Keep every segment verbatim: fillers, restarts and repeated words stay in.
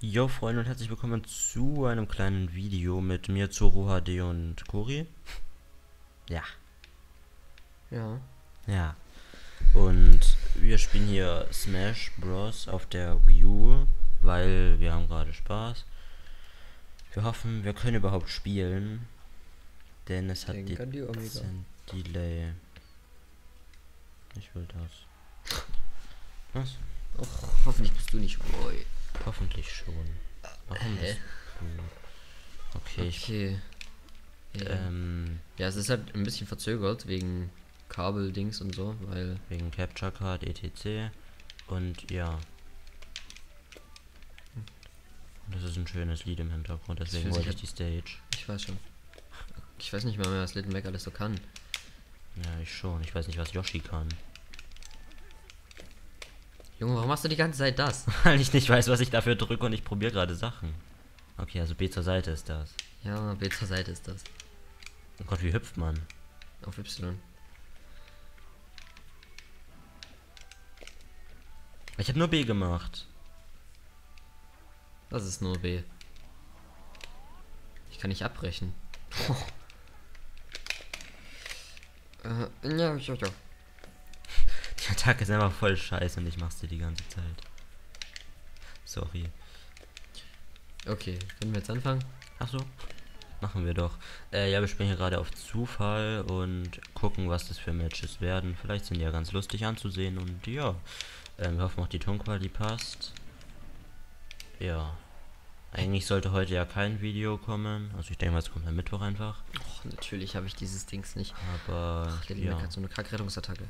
Jo Freunde und herzlich willkommen zu einem kleinen Video mit mir, Zoro H D und Kori. Ja, Ja. ja. Und wir spielen hier Smash Bros. Auf der Wii U, weil wir haben gerade Spaß. Wir hoffen, wir können überhaupt spielen, denn es hat Denker die Omega. dezent Delay. Ich will das. Was? Och, hoffentlich bist du nicht Roy. Hoffentlich schon. Warum Hä? bist du? Okay, ich, Okay. Ja. ähm, ja, es ist halt ein bisschen verzögert wegen Kabeldings und so, weil. wegen Capture Card, et cetera. Und ja. Und das ist ein schönes Lied im Hintergrund, deswegen weiß, wollte ich ich die Stage. Ich weiß schon. Ich weiß nicht mal mehr, was Little Mac alles so kann. Ja, ich schon. Ich weiß nicht, was Yoshi kann. Junge, warum machst du die ganze Zeit das? Weil ich nicht weiß, was ich dafür drücke und ich probiere gerade Sachen. Okay, also B zur Seite ist das. Ja, B zur Seite ist das. Oh Gott, wie hüpft man? Auf Y. Ich habe nur B gemacht. Das ist nur B. Ich kann nicht abbrechen. äh, ja, ja, ja. Die Attacke ist einfach voll scheiße und ich mach's dir die ganze Zeit. Sorry. Okay, können wir jetzt anfangen? Ach so. Machen wir doch. Äh, ja, wir spielen hier gerade auf Zufall und gucken, was das für Matches werden. Vielleicht sind die ja ganz lustig anzusehen und ja. Ähm, wir hoffen auch, die Tonqualität passt. Ja. Eigentlich sollte heute ja kein Video kommen. Also ich denke mal, es kommt am Mittwoch einfach. Och, natürlich habe ich dieses Dings nicht. Aber Ach, der ja. Mac hat so eine Kackrettungsattacke.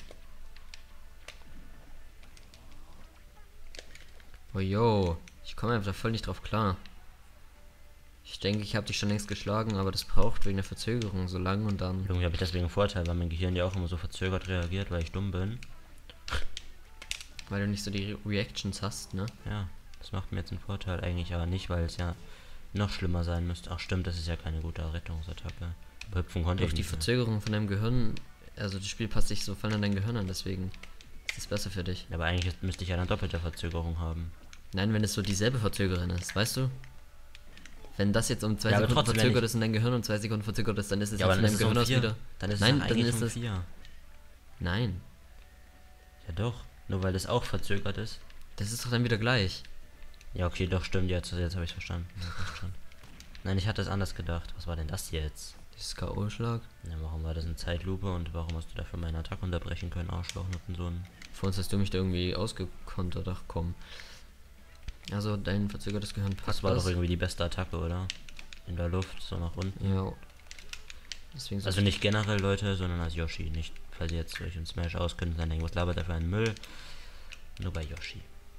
Oh yo, ich komme einfach voll nicht drauf klar. Ich denke, ich habe dich schon längst geschlagen, aber das braucht wegen der Verzögerung so lang und dann. Irgendwie habe ich deswegen einen Vorteil, weil mein Gehirn ja auch immer so verzögert reagiert, weil ich dumm bin. Weil du nicht so die Re Reactions hast, ne? Ja, das macht mir jetzt einen Vorteil eigentlich aber nicht, weil es ja noch schlimmer sein müsste. Ach stimmt, das ist ja keine gute Rettungsattacke. Aber hüpfen konnte ich Durch die nicht mehr. Verzögerung von deinem Gehirn, also das Spiel passt sich so voll an dein Gehirn an, deswegen ist es besser für dich. Ja, aber eigentlich ist- müsste ich ja dann doppelte Verzögerung haben. Nein, wenn es so dieselbe Verzögerung ist, weißt du? Wenn das jetzt um zwei Ja, aber Sekunden trotzdem, wenn verzögert ich- ist und dein Gehirn um zwei Sekunden verzögert ist, dann ist es Ja, ja, aber von dann deinem ist es um Gehirn aus vier. wieder. Dann ist Nein, es dann eigentlich ist um das. vier. Nein, Ja doch, nur weil das auch verzögert ist. das ist doch dann wieder gleich. Ja, okay, doch, stimmt, jetzt, jetzt habe ich verstanden. Ja, passt schon. Nein, ich hatte es anders gedacht. Was war denn das jetzt? Dieses K O-Schlag. Ja, warum war das eine Zeitlupe und warum hast du dafür meine Attacke unterbrechen können, Arschloch, mit so einem... Vor uns hast du mich da irgendwie ausgekontert, ach komm. Also dein verzögertes Gehirn passt. Das war doch irgendwie die beste Attacke, oder? In der Luft, so nach unten. Ja. Deswegen so Also nicht generell, Leute, sondern als Yoshi. Nicht, falls ihr jetzt euch in Smash auskennt, dann denkt, was labert er für einen Müll? Nur bei Yoshi.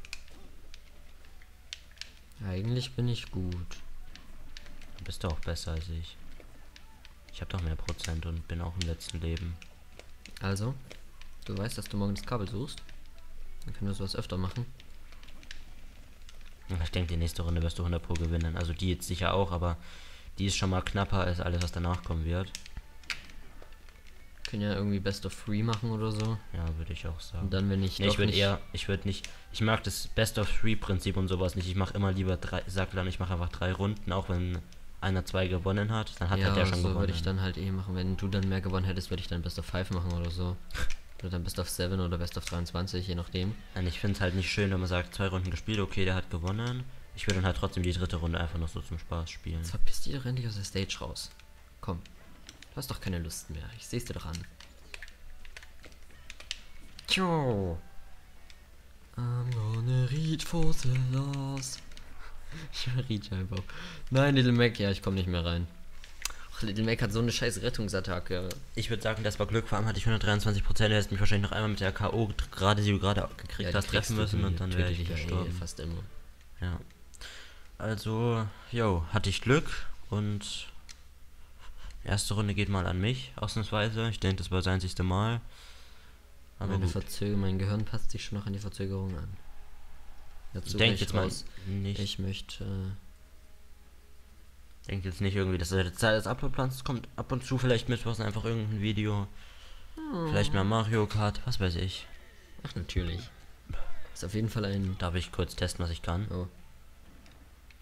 Eigentlich bin ich gut. Du bist doch auch besser als ich. Ich habe doch mehr Prozent und bin auch im letzten Leben. Also, du weißt, dass du morgen das Kabel suchst. Dann können wir sowas öfter machen. Ich denke, die nächste Runde wirst du hundert Pro gewinnen. Also die jetzt sicher auch, aber die ist schon mal knapper als alles, was danach kommen wird. Können ja irgendwie Best of Three machen oder so. Ja, würde ich auch sagen. Und dann, wenn ich Nee, doch ich würde nicht- eher, ich würde nicht, ich mag das Best of Three Prinzip und sowas nicht. Ich mache immer lieber drei, sag dann, ich mache einfach drei Runden, auch wenn einer zwei gewonnen hat, dann hat ja, halt der schon so gewonnen. würde ich dann halt eh machen. Wenn du dann mehr gewonnen hättest, würde ich dann Best of Five machen oder so. Oder dann Best of Seven oder Best of dreiundzwanzig, je nachdem. Nein, ich finde es halt nicht schön, wenn man sagt, zwei Runden gespielt, okay, der hat gewonnen. Ich würde dann halt trotzdem die dritte Runde einfach noch so zum Spaß spielen. Jetzt verpiss dich doch endlich aus der Stage raus. Komm. Du hast doch keine Lust mehr. Ich seh's dir doch an. Tjo. I'm gonna reach for the lost. Ich reach einfach. Nein, Little Mac, ja, ich komme nicht mehr rein. Ach, Little Mac hat so eine scheiß Rettungsattacke. Ich würde sagen, das war Glück, vor allem hatte ich hundertdreiundzwanzig Prozent, du hättest mich wahrscheinlich noch einmal mit der K O, gerade die du gerade gekriegt die hast, kriegst treffen du, müssen die und dann wäre tötet ich dich ja eh gestorben. fast immer. Ja. Also, jo, hatte ich Glück und erste Runde geht mal an mich, ausnahmsweise. Ich denke, das war das einzigste Mal. Aber Meine gut. Verzögerung, mein Gehirn passt sich schon noch an die Verzögerung an. Ich Dazu denke gleich jetzt mal raus. nicht, Ich möchte. Äh, denke jetzt nicht irgendwie, dass der Zeit des Upload-Plans kommt ab und zu vielleicht mittwochs einfach irgendein Video. Vielleicht mal Mario Kart, was weiß ich. ach, natürlich. Ist auf jeden Fall ein. Darf ich kurz testen, was ich kann? Oh.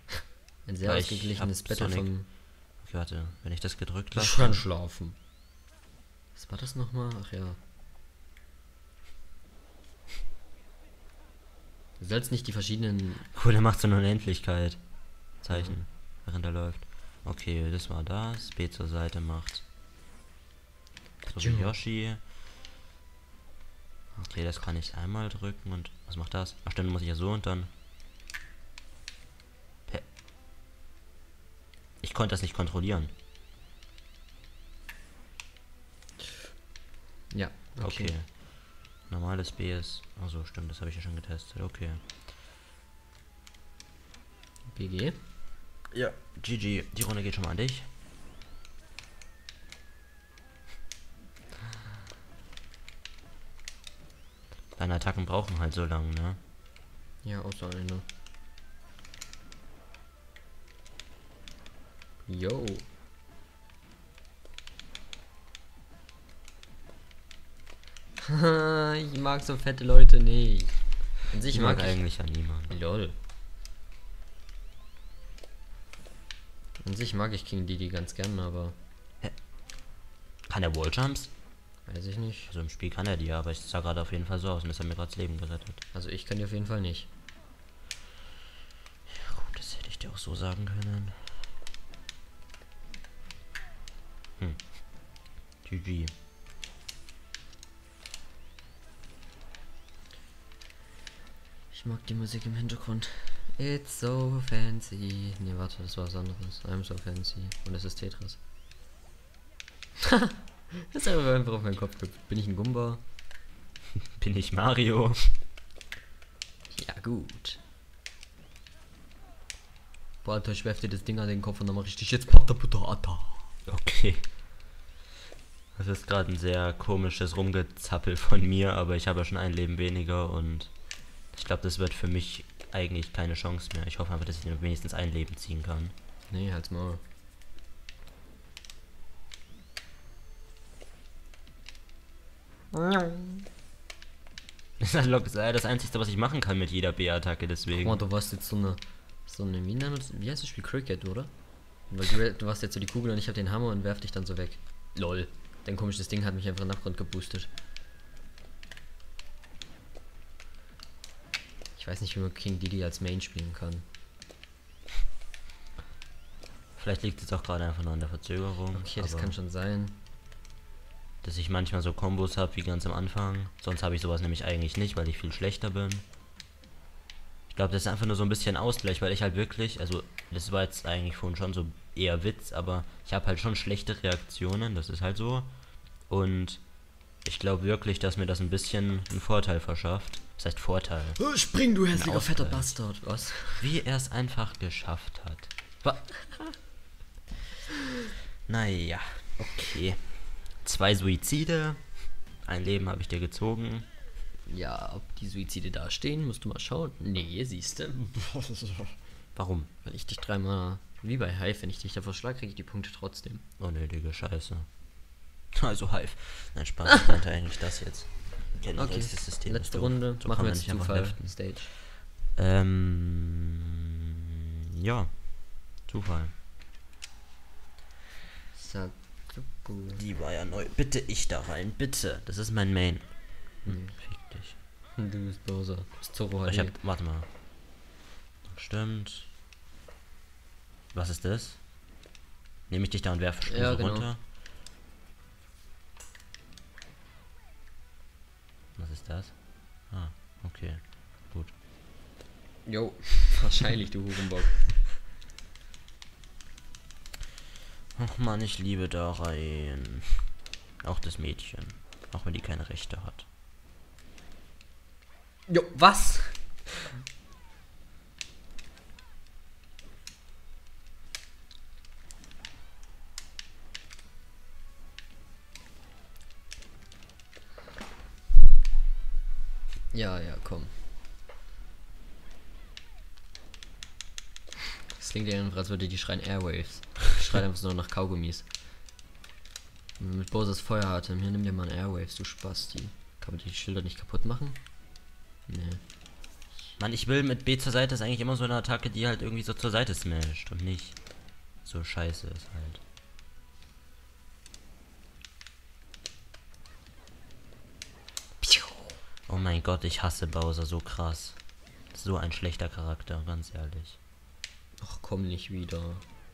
Ein sehr Weil ich ausgeglichenes hab Battle Sonic- vom... Okay, warte, wenn ich das gedrückt Ich lasse. kann schlafen. Was war das nochmal? Ach ja. Du sollst nicht die verschiedenen... Cool, der macht so eine Unendlichkeit. Zeichen, mhm. während er läuft. Okay, das war das. B zur Seite macht. So wie Yoshi. Okay, das kann ich einmal drücken und. Was macht das? Ach stimmt, muss ich ja so und dann. Pe ich konnte das nicht kontrollieren. Ja, okay. Okay. Normales B ist. Achso, stimmt, das habe ich ja schon getestet. Okay. B G. Ja, G G. Die Runde geht schon mal an dich. Deine Attacken brauchen halt so lange, ne? Ja, außer eine. Yo. Ich mag so fette Leute nicht. An sich Ich mag mag ich eigentlich ja niemanden. Lol. An sich mag ich King Didi ganz gern, aber Kann er Walljumps? weiß ich nicht. Also im Spiel kann er die, aber ich sah gerade auf jeden Fall so aus und das hat mir gerade das Leben gerettet. Also ich kann die auf jeden Fall nicht. Ja gut, das hätte ich dir auch so sagen können. Hm. G G. Ich mag die Musik im Hintergrund. It's so fancy. Ne, warte, das war was anderes. I'm so fancy. Und es ist Tetris. Das ist einfach auf meinen Kopf gehüpft. Bin ich ein Gumba? Bin ich Mario? Ja, gut. Boah, Alter, ich werf dir das Ding an den Kopf und dann mach ich dich jetzt Pataputata. Okay. Das ist gerade ein sehr komisches Rumgezappel von mir, aber ich habe ja schon ein Leben weniger und ich glaube, das wird für mich eigentlich keine Chance mehr. Ich hoffe einfach, dass ich nur wenigstens ein Leben ziehen kann. Nee, halt's mal. Das ist halt das Einzige, was ich machen kann mit jeder B-Attacke, deswegen. Guck mal, du warst jetzt so eine, so eine, wie, nennt man- wie heißt das Spiel? Cricket, oder? Weil du, du warst jetzt so die Kugel und ich hab den Hammer und werf dich dann so weg. Lol. Dein komisches Ding hat mich einfach in den Abgrund geboostet. Ich weiß nicht, wie man King Didi als Main spielen kann. Vielleicht liegt es auch gerade einfach nur an der Verzögerung. Okay, das aber kann schon sein. dass ich manchmal so Kombos habe wie ganz am Anfang. Sonst habe ich sowas nämlich eigentlich nicht, weil ich viel schlechter bin. Ich glaube, das ist einfach nur so ein bisschen Ausgleich, weil ich halt wirklich, also das war jetzt eigentlich vorhin schon so eher Witz, aber ich habe halt schon schlechte Reaktionen, das ist halt so. Und ich glaube wirklich, dass mir das ein bisschen einen Vorteil verschafft. Das heißt Vorteil. Oh, spring, du hässlicher Ausgleich. fetter Bastard. Was? Wie er es einfach geschafft hat. Wa- Naja, okay. Zwei Suizide. Ein Leben habe ich dir gezogen. Ja, ob die Suizide da stehen, musst du mal schauen. Nee, siehst du. Warum? Weil ich dich dreimal, wie bei Hive, wenn ich dich davor schlage, kriege ich die Punkte trotzdem. Unnötige Scheiße. Also Hive. Nein, Spaß, ich meinte eigentlich das jetzt. Generell Okay, ist das System letzte doof. Runde. So Machen kann wir man jetzt nicht einfach Zufall. leften. Stage. Ähm. Ja. Zufall. Sag. Die war ja neu. Bitte ich da rein, bitte. Das ist mein Main. Hm. Fick dich. Du bist Bowser. Du bist Zoro Ich hab. H D. Warte mal. Stimmt. Was ist das? Nehme ich dich da und werfe Spur Ja, so genau. runter? Was ist das? Ah, okay. Gut. Jo, wahrscheinlich, du Hurenbock. Ach man, ich liebe da rein. Auch das Mädchen. Auch wenn die keine Rechte hat. Jo, was? Ja, ja, komm. Das klingt ja einfach, als würde die schreien Airwaves. Die schreit einfach nur nach Kaugummis. Mit Bowsers Feueratem. Hier, nimm dir mal ein Airwaves, du Spasti. Kann man die Schilder nicht kaputt machen? Nee. Mann, ich will mit B zur Seite ist eigentlich immer so eine Attacke, die halt irgendwie so zur Seite smasht und nicht so scheiße ist halt. Oh mein Gott, ich hasse Bowser so krass. So ein schlechter Charakter, ganz ehrlich. Ach komm nicht wieder.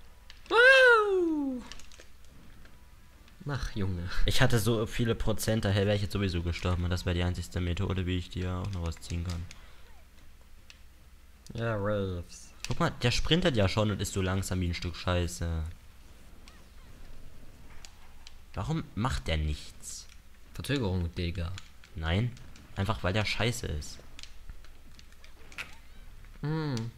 Wow. Ach Junge. Ich hatte so viele Prozent, daher wäre ich jetzt sowieso gestorben und das wäre die einzigste Methode, wie ich die auch noch rausziehen kann. Ja, Raves. Guck mal, der sprintet ja schon und ist so langsam wie ein Stück Scheiße. Warum macht der nichts? Verzögerung, Digga. Nein, einfach weil der scheiße ist. Hm.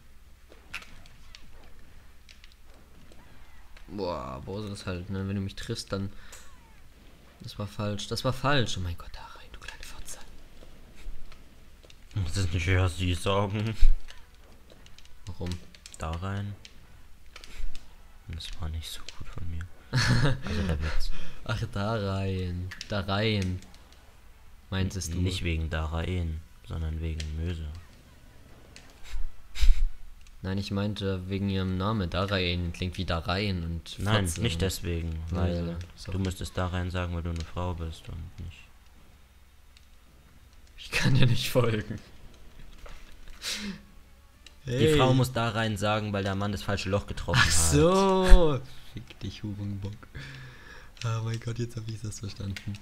Boah, Bowser ist halt, ne? Wenn du mich triffst, dann. Das war falsch. Das war falsch. Oh mein Gott, da rein, du kleine Fotze. Das ist nicht eher sie sagen. Warum? Da rein. Das war nicht so gut von mir. Also der Witz. Ach, da rein. Da rein. Meintest du? Nicht wegen da rein, sondern wegen Möse. Nein, ich meinte wegen ihrem Namen. Da rein klingt wie da rein und. Nein, Fotze nicht und- deswegen. Weil Ja, so. du müsstest da rein sagen, weil du eine Frau bist und nicht. Ich kann dir nicht folgen. Die Frau muss da rein sagen, weil der Mann das falsche Loch getroffen Ach hat. so. Fick dich, Hurenbock. Oh mein Gott, jetzt habe ich das verstanden.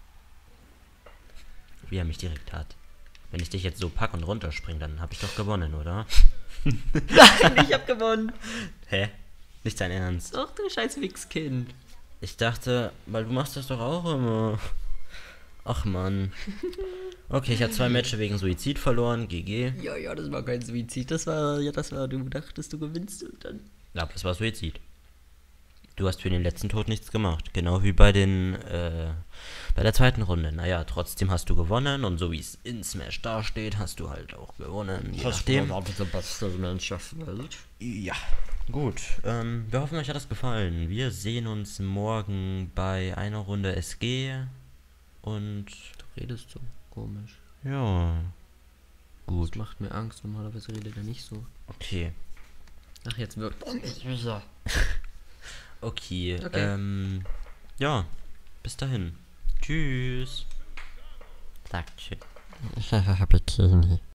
Wie er mich direkt hat. Wenn ich dich jetzt so pack und runterspring, dann habe ich doch gewonnen, oder? Nein, ich hab gewonnen. Hä? Nicht dein Ernst? Doch, du scheiß Wichskind. Ich dachte, weil du machst das doch auch immer. Ach man. Okay, ich habe zwei Matches wegen Suizid verloren. G G. Ja, ja, das war kein Suizid. Das war, ja, das war, du dachtest, du gewinnst und dann. Ja, aber es war Suizid. Du hast für den letzten Tod nichts gemacht. Genau wie bei den, äh, bei der zweiten Runde. Naja, trotzdem hast du gewonnen und so wie es in Smash dasteht, hast du halt auch gewonnen. Je nachdem. der beste Mensch der Welt. Ja. Gut, ähm, wir hoffen, euch hat das gefallen. Wir sehen uns morgen bei einer Runde S G. Und Du redest so komisch. ja. Gut. Das macht mir Angst. Normalerweise redet er nicht so. Okay. Ach, jetzt wirkt er nicht wieder. Okay. Okay. Ähm, ja. Bis dahin. Tschüss. Sagt tschüss. Bikini.